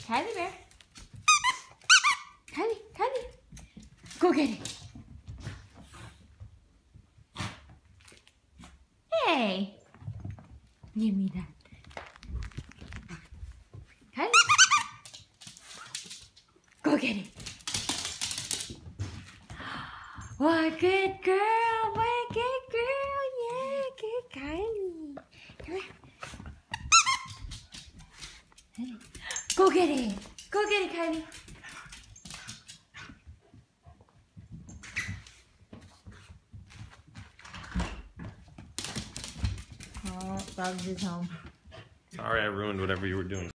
Kylie Bear. Kylie. Go get it. Hey. Give me that. Kylie. Go get it. What good girl. What good girl. Yeah, good Kylie. Come here. Hey. Go get it. Go get it, Kylie. Oh, Bubs is home. Sorry I ruined whatever you were doing.